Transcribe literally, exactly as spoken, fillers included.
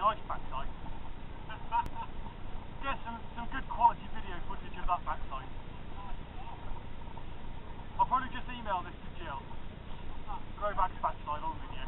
nice backside. Get some, some good quality video footage of that backside. I'll probably just email this to Jill. Grow back's backside on video.